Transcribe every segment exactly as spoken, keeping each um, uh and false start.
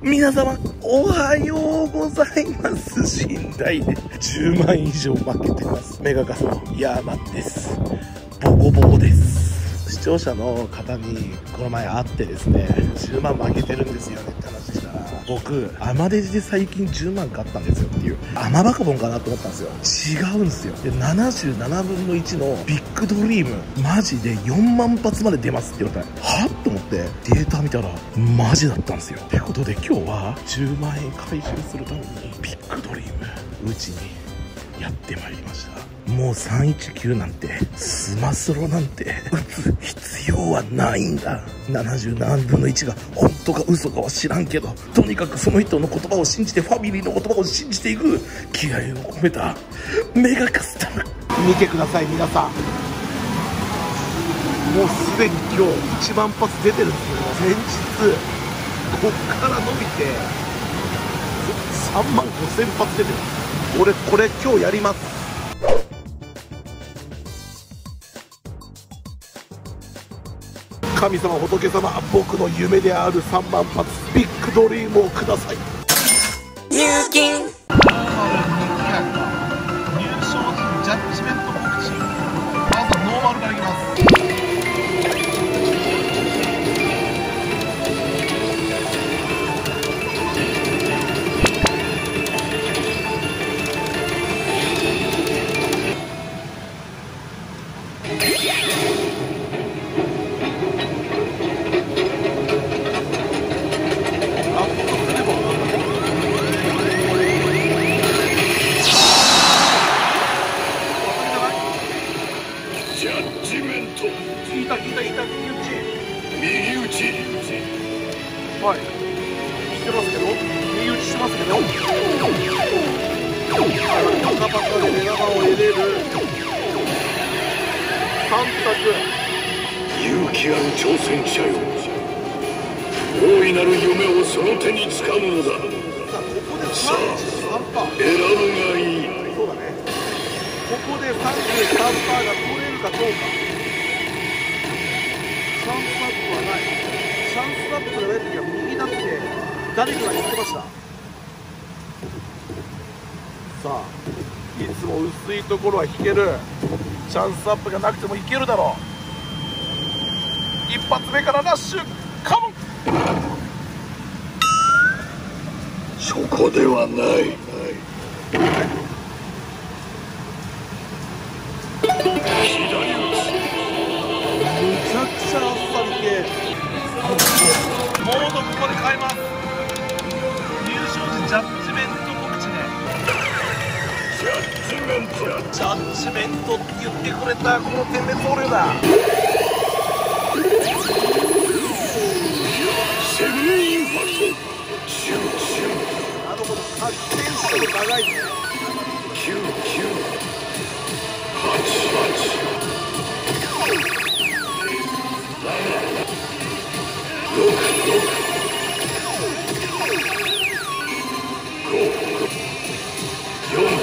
皆様おはようございます。寝台でじゅうまん以上負けてます。メガカスのヤーマンです。ボコボコです。視聴者の方にこの前会ってですね、じゅうまん負けてるんですよねって話したら、僕アマデジで最近じゅうまん買ったんですよっていう、アマバカボンかなと思ったんですよ。違うんですよ。でななじゅうななぶんのいちのビッグドリームマジでよんまん発まで出ますって言われたら、はっと思ってデータ見たらマジだったんですよ。ってことで今日はじゅうまんえん回収するためにビッグドリームうちにやってまいりました。もうさんいちきゅうなんてスマスロなんて打つ必要はないんだ。ななじゅうななぶんのいちが本当か嘘かは知らんけど、とにかくその人の言葉を信じて、ファミリーの言葉を信じていく気合を込めたメガカスタム。見てください皆さん、もうすでに今日いちまん発出てるんですけど、先日こっから伸びてさんまんごせん発出てる。俺これ今日やります。神様仏様、僕の夢であるさんまん発ビッグドリームをください。入金入賞時ジャッジメント告知、まずはノーマルからいきます。聞いた聞いた聞いた、右打ち右打ちはいしてますけど、右打ちしてますけど、中パカで目玉を入れる三択。 勇気ある挑戦者よ、大いなる夢をその手につかむのだ。さあ選ぶがいい。 そうだね、ここで さんじゅうさんパーセント が取れるかどうか。チャンスアップはない。チャンスアップがないときは右だって誰かが言ってました。さあいつも薄いところは引ける。チャンスアップがなくてもいけるだろう。一発目からラッシュカモン。 そこではない。 めちゃくちゃあっさり系。モードここで変えます。入賞時ジャッジメント告知ね。 ジャッジメントジャッジメントって言ってくれたこの点滅オレだ。 セブンインパクトシューシュー。 なるほど、発展しても長いね。 きゅうきゅうはちはちろくろくごよんよん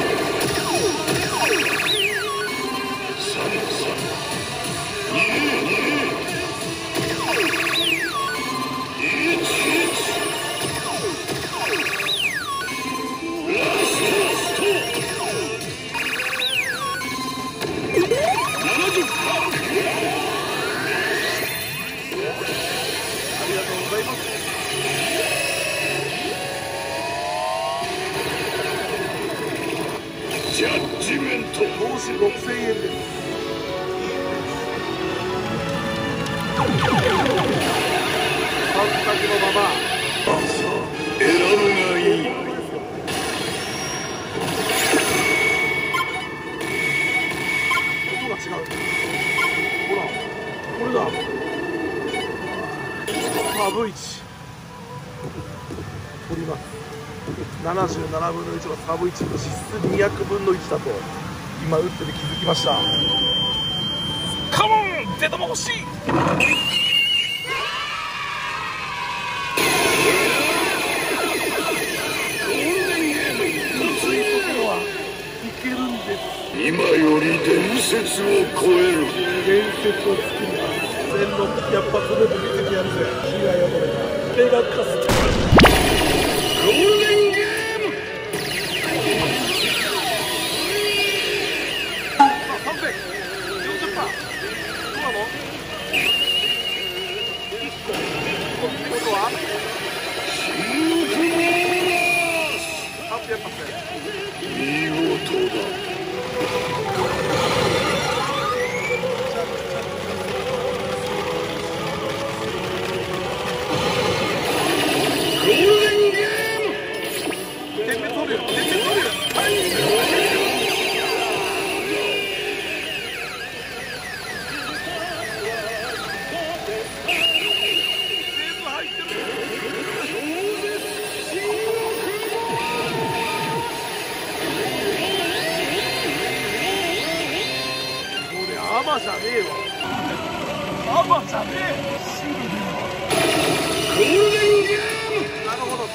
さんさんににいちいちラストななじゅっパーセント。 ありがとうございます。 ジャッジメント投資ろくせんえんです。三択のまま選ぶがいい。 音が違う。ほらこれだ。サブいち取ります。ななじゅうななぶんのいちはサブいち、実質にひゃくぶんのいちだと今打ってて気づきました。カモン出玉欲しい。ゴールデンゲーム薄いところはいけるんです。 今より伝説を超える。 伝説を作ります。せんろっぴゃく発目で見せてやるぜ。被害を止めたメガカスタム。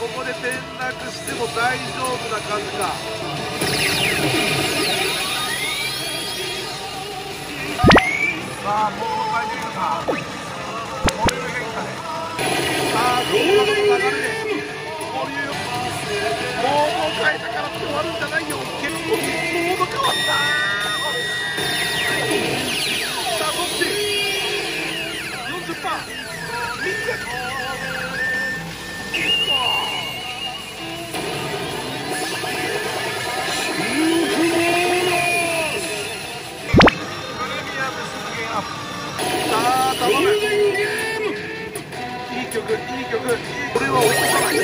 ここで転落しても大丈夫な感じか。さあもう回転か。これが変化ね。さあこの流れでこういうモードを変えたからって終わるんじゃないよ。結構モード変わった。さあどっち よんじゅっパーセント みっついい曲、いい曲。これは落とさない。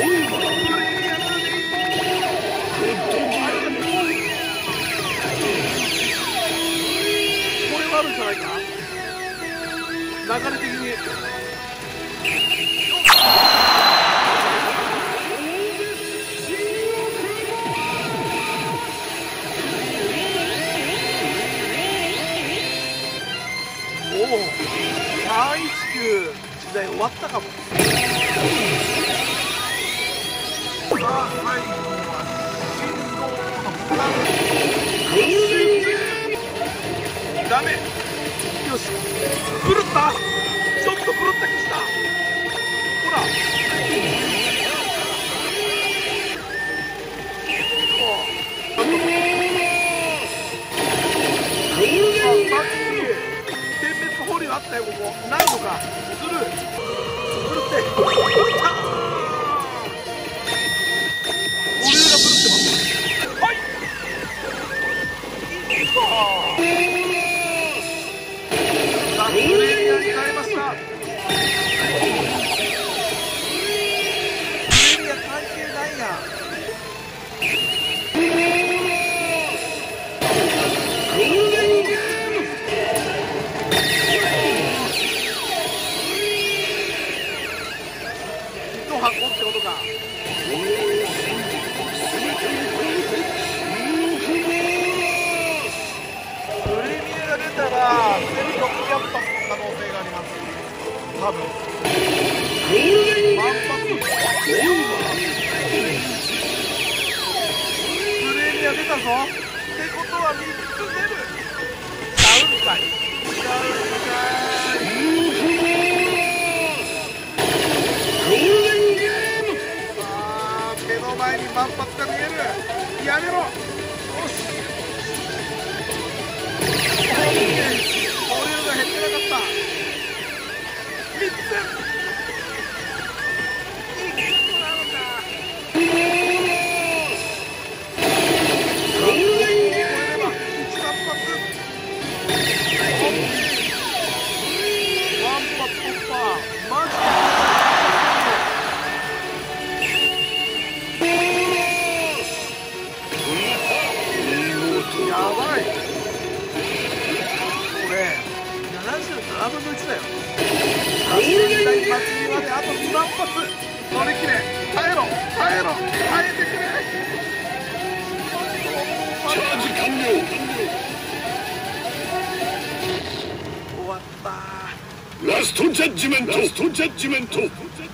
これはあるんじゃないか。流れ的に。おお、さんいちきゅう時代終わったかも。さあ最後は振動のボタン。ダメ。よし、狂った。ちょっと狂った気した。ほら。あったよ、ここ。なるのか。する。するって。これがするってます。はい。いいぞ。さあ、プレイヤーに変えました。プレイヤー関係ないや。箱ってことか。プレミアが出たらセルトキャンパスの可能性があります。多分万発プレミア出たぞ。ってことはみっつ出る。ちゃうんかい。ちゃうんかい。目の前に万発が見える。やめろ。よし。保留が減ってなかった。みっつ。いいことなのか。これればいちまん発。ワン発突破。マジで。やばい。これななじゅうななぶんのいちだよ。仙台祭りまであとにまん発。乗り切れ。耐えろ耐えろ耐えてくれ。チャージ完了。終わった。ラストジャッジメント。ラストジャッジメント。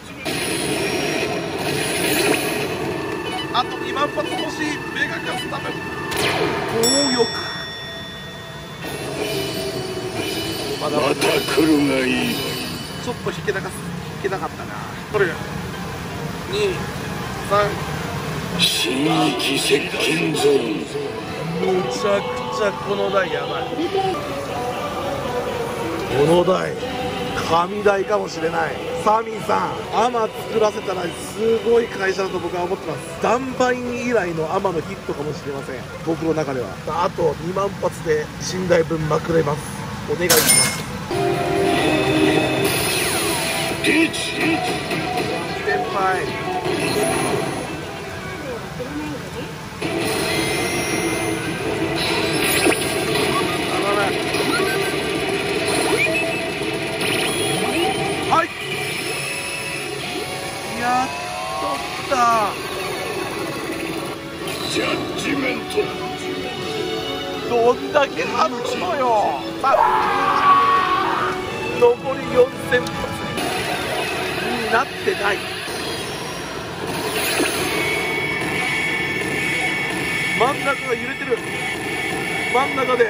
あとにまん発欲しい。メガカスタム強欲。まだまた来るがいい。ちょっと引けなか引けなかったな。これにさん新域接近ゾーン。むちゃくちゃこの台やばい。この台神台かもしれない。サミーさん、アマ作らせたらすごい会社だと僕は思ってます。ダンバイン以来のアマのヒットかもしれません、僕の中では。あとにまん発で寝台分まくれます。お願いします。リーチ先輩。はい、やっと来た。ジャッジメント。どんだけあるのよ。さあ残りよんせん発になってない。 が揺れてる。真ん中で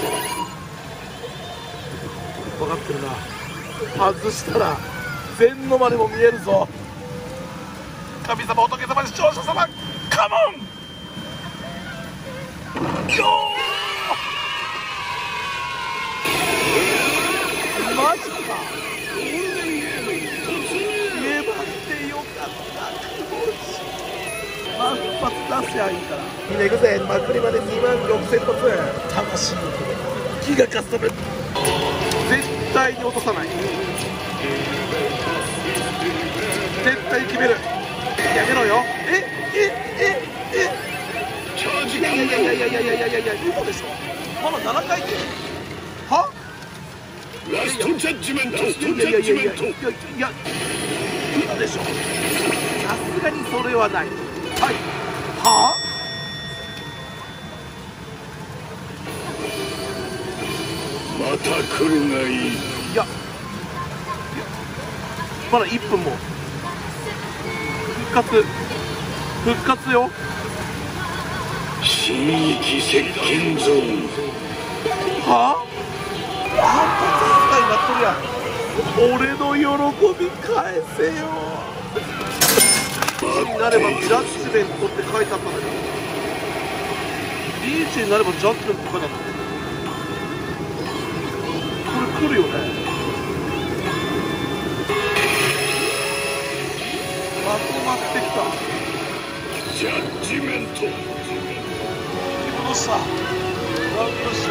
分かってるな。外したら全のまでも見えるぞ。神様、仏様、視聴者様、カモン。よーマジか。粘ってよかった。まん発出せばいいから。みんな行くぜ。まくりまでにまんろくせん発。魂の気がかすめ。絶対に落とさない。絶対に決める。やめろよ。ええええいやいやいやいやいやいやいやいやいや、嘘でしょ。まだななかい転。はラストジャッジメント。ラストジャいやいやいやいやッジメント。 いや嘘でしょ。さすがにそれはない。はい。はまた来るがいい。 いやまだいっぷんも。復活復活よ。 新域接近ゾーン。 は反発扱いになっとるやん。俺の喜び返せよ。リーチになればジャッジメントって書いてあったんだけど、リーチになればジャッジメントって書いてあった。これ来るよね。まとまってきた。 ジャッジメント。 どうした。ワンプッシュ。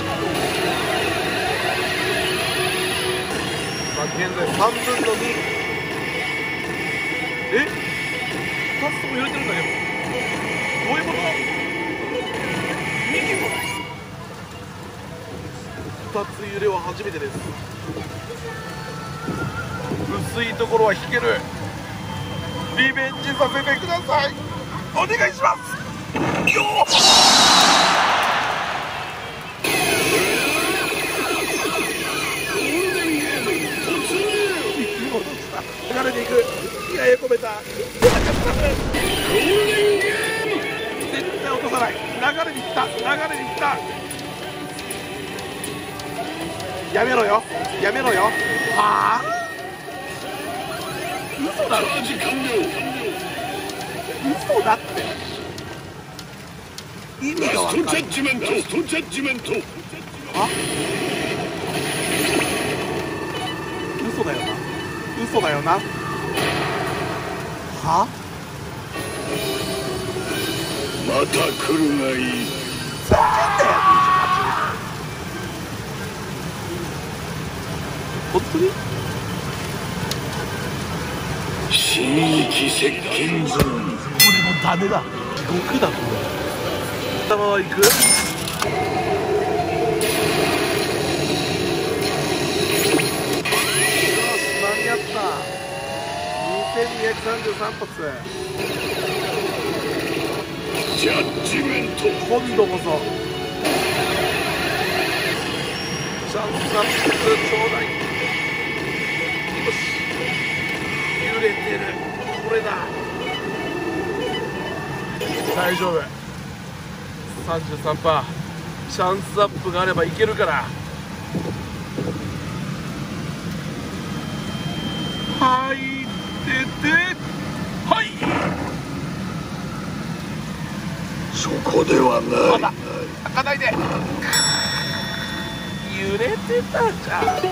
さあ現在さんぶんのに。えふたつとも揺れてるんだけど、どういうこと。にきもふたつ揺れは初めてです。薄いところは引ける。リベンジさせてください。お願いします。よー流れていく。気合い込めた。絶対落とさない。流れにいった。流れにいった。やめろよ。やめろよ。はあ。嘘だろ。嘘だって。意味がわかんない。 ラストジャッジメント。ラストジャッジメント。 あ。嘘だよな。嘘だよな。は？ また来るがいい。 ふざけんなよ。本当に？ 新域接近ゾーン。 これもダメだ。地獄だこれ。頭は行く？間に合った。にせんにひゃくさんじゅうさん発。 ジャッジメント。 今度こそチャンスアップちょうだい。よし、揺れてる。これだ。大丈夫。 さんじゅうさんパーセント チャンスアップがあればいけるから。はい、出て、はい。 そこではない。 まだ開かないで。揺れてたじゃん。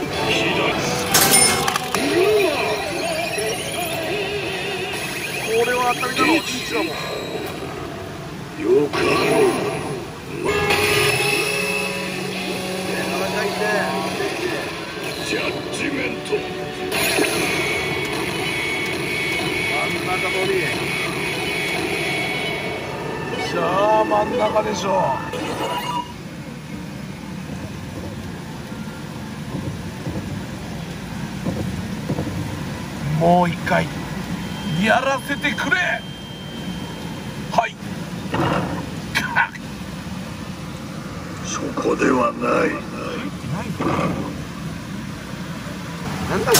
これは当たりだろう。リーチだもん。 よくあろう。ジャッジメント。 真ん中飛び。じゃあ真ん中でしょう。もう一回やらせてくれ。はい。 そこではない。 なんだっけ。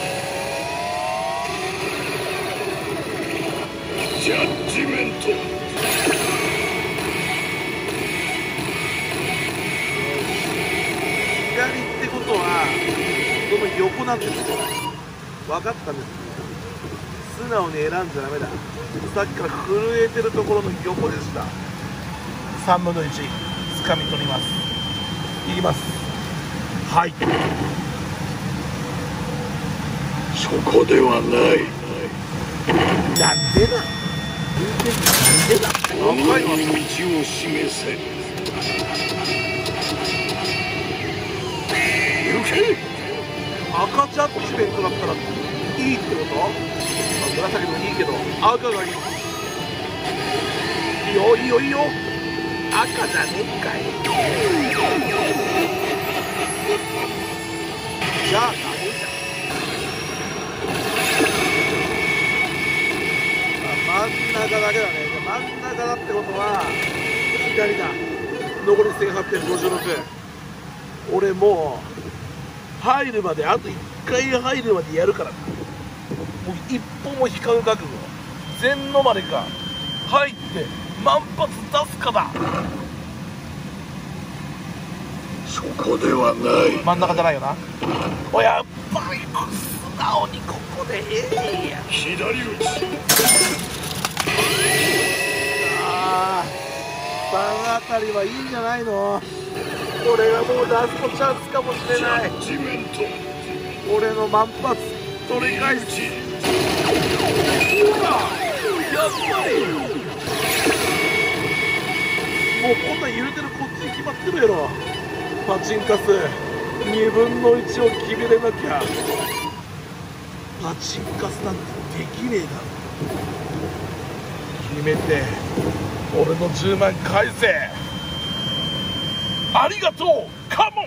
ジャッジメント。 左ってことはこの横なんですよ。分かったんです。素直に選んじゃダメだ。さっきから震えてるところの横でした。さんぶんのいち掴み取ります。いきます。はい、 そこではない。 なんでだなんでだ赤い道を示せ。行け。 赤ジャッジメントだったらいいってこと？紫もいいけど赤がいい。いいよいいよいいよ。赤じゃねえかい。じゃあダメじゃん。真ん中だけだね。真ん中だってことは左だ。残りせんはっぴゃくごじゅうろく。俺もう入るまであといっかい入るまでやるから。もう一歩も引かぬ覚悟。全飲まれか入って万発出すかだ。 そこではない。 真ん中じゃないよな。おやっぱり素直にここでええやん。 左打ち。 ああ、この辺りはいいんじゃないの。これがもうラストチャンスかもしれない。俺の万発取り返す。ほらやっぱりもうこんなん揺れてるこっちに決まってるやろ。パチンカスにぶんのいちを決めれなきゃパチンカスなんてできねえだろ。決めて俺のじゅうまん返せ。ありがとうカモン。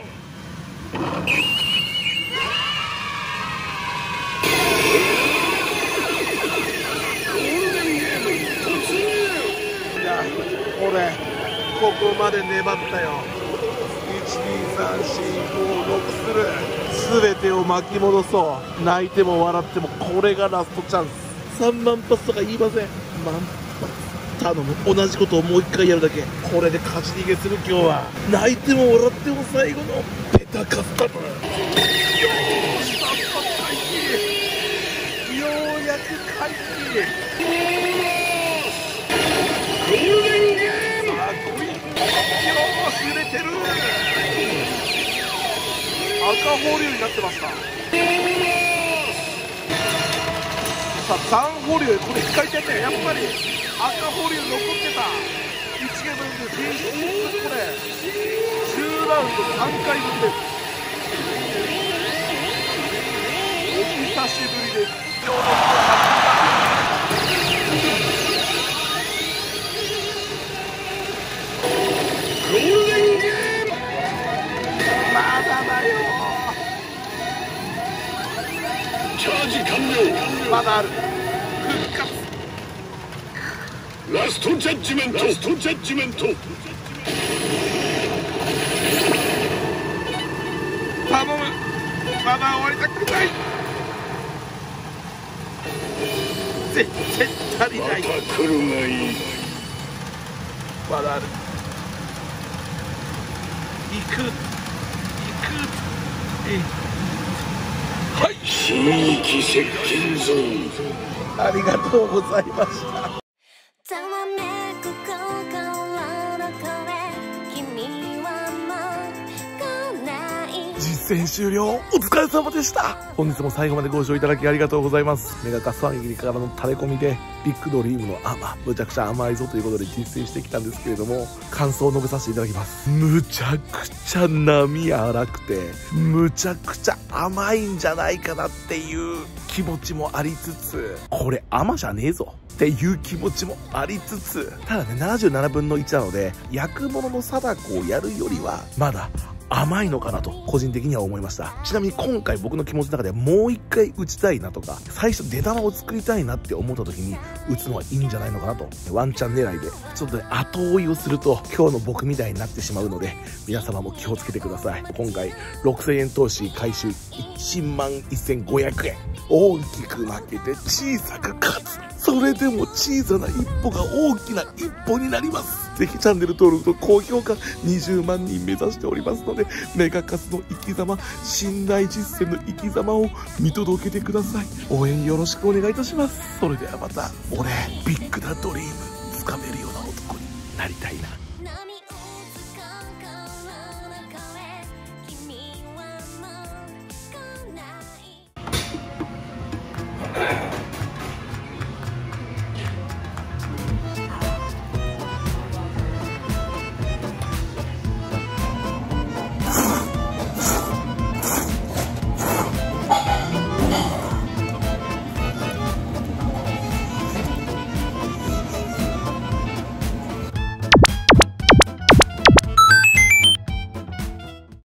いや俺ここまで粘ったよ。いちにさんしごろくする全てを巻き戻そう。泣いても笑ってもこれがラストチャンス。さんまん発とか言いません。万発頼む。同じことをもう一回やるだけ。これで勝ち逃げする。今日は泣いても笑っても最後のペタカスタム。よーし万発回帰。ようやく回帰。ゴールデンゲーム。さあ来い。よーし揺れてる。赤保留になってました。さあさん保留、これ一回転ね。やっぱり赤保留残ってた。いちゲームで選出。これじゅうラウンドさんかいぶんです。お久しぶりです。今日のゴールデンゲーム。まだだよ。 チャージ完了。 まだある。復活。 ラストジャッジメント。ラストジャッジメント。 頼む。まだ終わりたくない。絶対足りない。 また来るがいい。 まだある。行く行く。えい。はい。 新域接近ゾーン。 ありがとうございました。 ざわめく心の声、君はもう来ない。 実践終了。お疲れ様でした。本日も最後までご視聴いただきありがとうございます。メガカスファミリーからの垂れ込みでビッグドリームの甘むちゃくちゃ甘いぞということで実践してきたんですけれども、感想を述べさせていただきます。むちゃくちゃ波荒くてむちゃくちゃ甘いんじゃないかなっていう気持ちもありつつ、これ甘じゃねえぞっていう気持ちもありつつ、ただねななじゅうななぶんのいちなので焼くものの貞子をやるよりはまだ甘いのかなと個人的には思いました。ちなみに今回僕の気持ちの中ではもう一回打ちたいなとか、最初出玉を作りたいなって思った時に打つのはいいんじゃないのかなと、ワンチャン狙いでちょっとね後追いをすると今日の僕みたいになってしまうので、皆様も気をつけてください。今回ろくせんえん投資回収いちまんせんごひゃくえん、大きく負けて小さく勝つ、それでも小さな一歩が大きな一歩になります。ぜひチャンネル登録と高評価にじゅうまんにん目指しておりますので、メガカスの生き様、信頼実践の生き様を見届けてください。応援よろしくお願いいたします。それではまた、俺ビッグなドリームつかめるような男になりたいな。